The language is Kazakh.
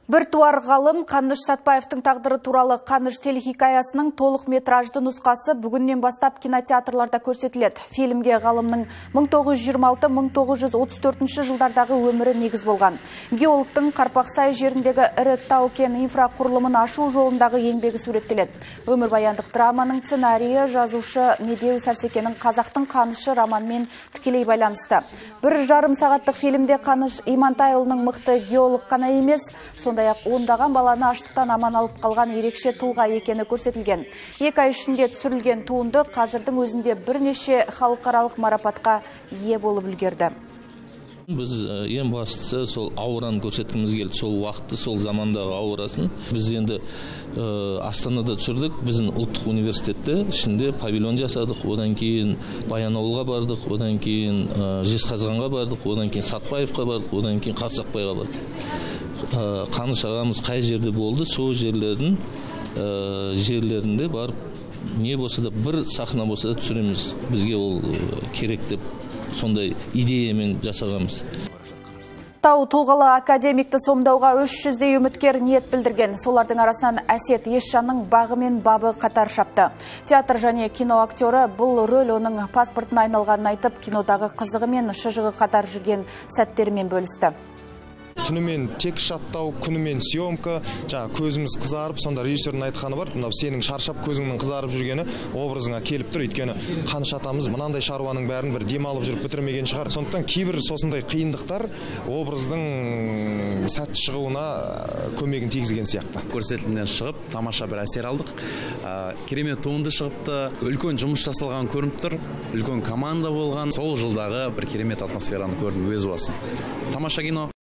Бір туар ғалым Қаныш Сәтбаевтың тағдыры туралы Қаныш телехикаясының толық метражды нұсқасы бүгіннен бастап кинотеатрларда көрсетіледі. Фильмге ғалымның 1926-1934 жылдардағы өмірі негіз болған. Геологтың Қарпақсай жеріндегі ірі тау-кен инфрақұрылымын ашу жолындағы еңбегі суреттеледі. Өмірбаяндық драманың сценарийі жазушы Медеу Сәрсекенің Қазақтың Қанышы романмен тікелей байланысты. 1,5 сағаттық фильмде Қаныш Имантайұлының мықты геолог қана емес, сондай-ақ ондаған баланы аштықтан аман алып қалған ерекше тұлға екені көрсетілген. 2 ай ішінде түсірілген туынды қазірдің өзінде бірнеше халықаралық марапатқа ие болып үлгерді. Біз ең бастысы сол аураны көрсеткіміз келді, сол уақытты, сол замандағы аурасын. Біз енді Астанада түсірдік, біздің ұлттық университетте ішінде павильон жасадық, одан кейін Баянауылға бардық, одан кейін Жезқазғанға бардық, одан кейін Сатпаевқа бардық, одан кейін Қарсақбайға бардық. Қаныш ағамыз қай жерде болды, сол жерлерінде барып, не болса да бір сахна болса да түсіреміз. Бізге ол керек деп сондай идеямен жасағанбыз. Тау тұлғалы академикті сомдауға 300-дей үміткер ниет білдірген. Солардың арасынан Әсет Есжанның бағы мен бабы қатар шапты. Театр және кино актері бұл рөл оның паспортына айналғанын айтып, кинодағы қызығы мен шыжығы қатар жүрген сәттерімен бөлісті. Түнімен тек шаттау, күнімен съемка, көзіміз қызарып, сонда режиссердің айтқаны бар, сенің шаршап көзіңнің қызарып жүргені образыңа келіп тұр, өйткені Қаныш атамыз мынандай шаруаның бәрін бір демалып жүріп бітірмеген шығар. Сондықтан кейбір сосындай қиындықтар образдың сәтті шығуына көмегін тигізген сияқты. Көрсетілімнен шығып, тамаша бір әсер алдық. Керемет туынды шығыпты, үлкен жұмыс жасалған көрініп тұр, үлкен команда болған. Сол жылдағы бір керемет атмосфераны көрдім өз басым. Тамаша кино.